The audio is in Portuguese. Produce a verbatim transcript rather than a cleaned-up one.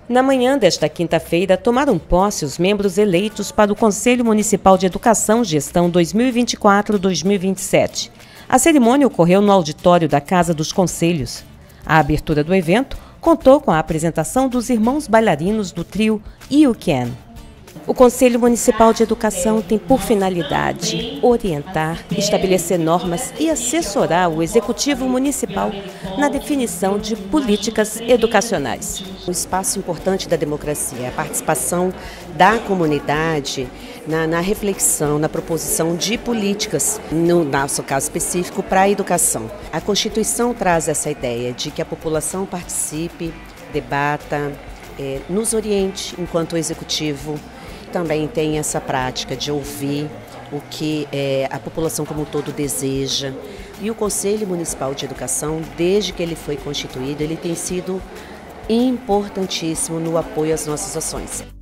Na manhã desta quinta-feira, tomaram posse os membros eleitos para o Conselho Municipal de Educação Gestão dois mil e vinte e quatro a dois mil e vinte e sete. A cerimônia ocorreu no auditório da Casa dos Conselhos. A abertura do evento contou com a apresentação dos irmãos bailarinos do trio You Can. O Conselho Municipal de Educação tem por finalidade orientar, estabelecer normas e assessorar o Executivo Municipal na definição de políticas educacionais. Um espaço importante da democracia é a participação da comunidade na, na reflexão, na proposição de políticas, no nosso caso específico, para a educação. A Constituição traz essa ideia de que a população participe, debata, é, nos oriente enquanto Executivo. Também tem essa prática de ouvir o que é, a população como um todo deseja. E o Conselho Municipal de Educação, desde que ele foi constituído, ele tem sido importantíssimo no apoio às nossas ações.